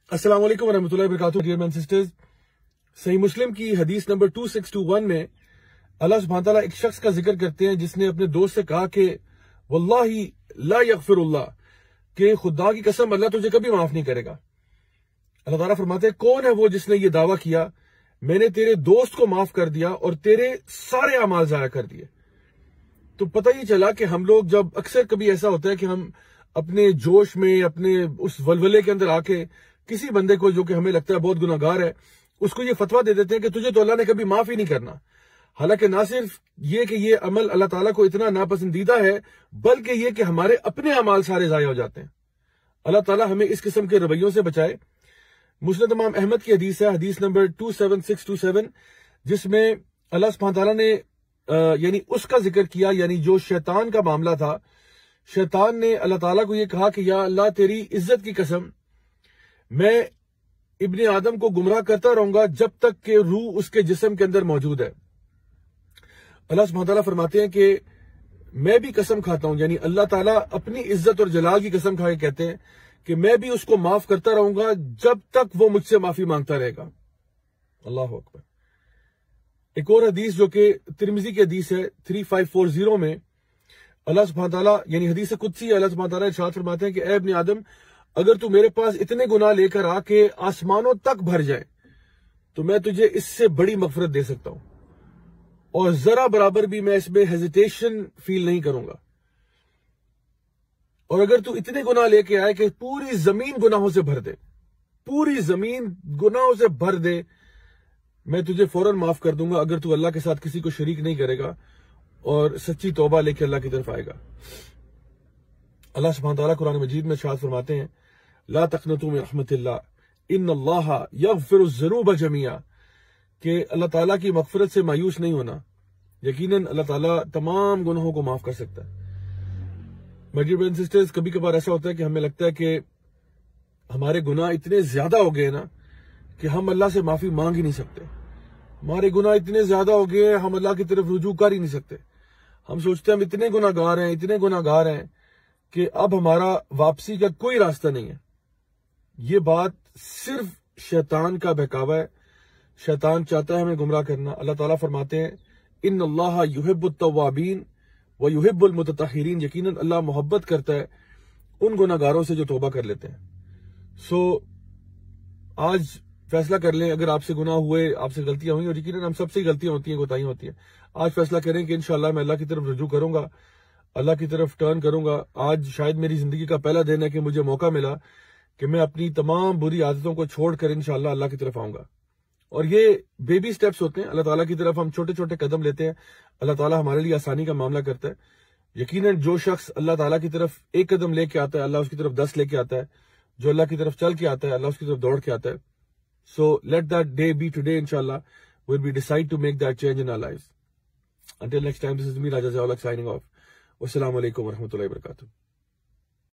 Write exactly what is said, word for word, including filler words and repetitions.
السلام علیکم ورحمۃ اللہ وبرکاتہ. ڈیئر مین سسٹرز، صحیح مسلم کی حدیث نمبر دو ہزار چھ سو اکیس میں اللہ سبحانہ تعالیٰ ایک شخص کا ذکر کرتے ہیں جس نے اپنے دوست سے کہا کہ واللہ لا یغفر اللہ، کہ خدا کی قسم اللہ تجھے کبھی معاف نہیں کرے گا. اللہ تعالیٰ فرماتے ہیں کون ہے وہ جس نے یہ دعویٰ کیا میں نے تیرے دوست کو معاف کر دیا اور تیرے سارے اعمال ضائع کر دیے. تو پتہ ہی چلا کہ ہم لوگ جب اکثر کبھی ایسا ہوتا ہے کہ ہم اپنے جوش میں اپنے اس ولولے کے اندر آ کے کسی بندے کو جو کہ ہمیں لگتا ہے بہت گناہگار ہے اس کو یہ فتویٰ دے دیتے ہیں کہ تجھے تو اللہ نے کبھی معاف ہی نہیں کرنا. حالانکہ نہ صرف یہ کہ یہ عمل اللہ تعالیٰ کو اتنا ناپسندیدہ ہے بلکہ یہ کہ ہمارے اپنے اعمال سارے ضائع ہو جاتے ہیں. اللہ تعالیٰ ہمیں اس قسم کے رویوں سے بچائے. مسند امام احمد کی حدیث ہے، حدیث نمبر دو سات چھ دو سات، جس میں اللہ سبحانہ تعالیٰ نے یعنی اس کا ذکر کیا، یعنی جو شیطان کا معاملہ تھا. شیطان نے اللہ تعالیٰ کو یہ کہا کہ یا اللہ تیری عزت کی قسم میں ابن آدم کو گمراہ کرتا رہوں گا جب تک کہ روح اس کے جسم کے اندر موجود ہے. اللہ سبحانہ تعالیٰ فرماتے ہیں کہ میں بھی قسم کھاتا ہوں، یعنی اللہ تعالیٰ اپنی عزت اور جلال کی قسم کھا کے کہتے ہیں کہ میں بھی اس کو معاف کرتا رہوں گا جب تک وہ مجھ سے معافی مانگتا رہے گا. اللہ اکبر. ایک اور حدیث جو کہ ترمذی کی حدیث ہے تین پانچ چار صفر میں اللہ سبحانہ تعالیٰ یعنی حدیث قدسی اللہ سبحانہ تعالیٰ ارشاد فرماتے ہیں کہ اے ابن آدم اگر تو میرے پاس اتنے گناہ لے کر آ کے آسمانوں تک بھر جائے تو میں تجھے اس سے بڑی مغفرت دے سکتا ہوں اور ذرا برابر بھی میں اس میں ہیزیٹیشن فیل نہیں کروں گا. اور اگر تو اتنے گناہ لے کے آئے کہ پوری زمین گناہوں سے بھر دے، پوری زمین گناہوں سے بھر دے، میں تجھے فوراً معاف کر دوں گا اگر تو اللہ کے ساتھ کسی کو شریک نہیں کرے گا اور سچی توبہ لے کے اللہ کی طرف آئے گا. اللہ سبحانہ تعالیٰ قرآن مجید میں ارشاد فرماتے ہیں لا تقنطوا من رحمت اللہ ان اللہ یغفر الذنوب جميعا، کہ اللہ تعالیٰ کی مغفرت سے مایوس نہیں ہونا، یقیناً اللہ تعالیٰ تمام گناہوں کو معاف کر سکتا ہے. My dear brothers and sisters, کبھی کبھار ایسا ہوتا ہے کہ ہمیں لگتا ہے کہ ہمارے گناہ اتنے زیادہ ہو گئے نا کہ ہم اللہ سے معافی مانگ ہی نہیں سکتے. ہمارے گناہ اتنے زیادہ ہو گئے ہم اللہ کی طرف رجوع کر ہی نہیں سکتے. ہم سوچتے ہیں ہم اتنے گناہ گار ہیں اتنے گناہ گار ہیں کہ اب ہمارا واپسی کا کوئی راستہ نہیں ہے. یہ بات صرف شیطان کا بہکاوا ہے. شیطان چاہتا ہے ہمیں گمراہ کرنا. اللہ تعالیٰ فرماتے ہیں ان اللہ یحب التوابین و یحب المتطہرین، یقیناً اللہ محبت کرتا ہے ان گناہ گاروں سے جو توبہ کر لیتے ہیں. سو آج فیصلہ کر لیں، اگر آپ سے گناہ ہوئے، آپ سے غلطیاں ہوئی، اور یقیناً ہم سب سے غلطیاں ہوتی ہیں، کوتاہیاں ہوتی ہیں، آج فیصلہ کریں کہ انشاءاللہ میں اللہ کی طرف رجوع کروں گا، اللہ کی طرف ٹرن کروں گا. آج شاید میری زندگی کا پہلا دن ہے کہ مجھے موقع ملا کہ میں اپنی تمام بری عادتوں کو چھوڑ کر انشاءاللہ اللہ کی طرف آؤں گا. اور یہ بیبی سٹیپس ہوتے ہیں، اللہ تعالیٰ کی طرف ہم چھوٹے چھوٹے قدم لیتے ہیں، اللہ تعالیٰ ہمارے لیے آسانی کا معاملہ کرتا ہے. یقیناً جو شخص اللہ تعالیٰ کی طرف ایک قدم لے کے آتا ہے اللہ اس کی طرف دس لے کے آتا ہے. جو اللہ کی طرف چل کے آتا ہے اللہ اس کی طرف دوڑ کے آتا ہے. So let that day be today انشاءاللہ we'll be decide to make that change in our lives. Until next time, this is me Raja Zawlak signing off. Wassalamu alaikum warahmatullahi wabarakatuh.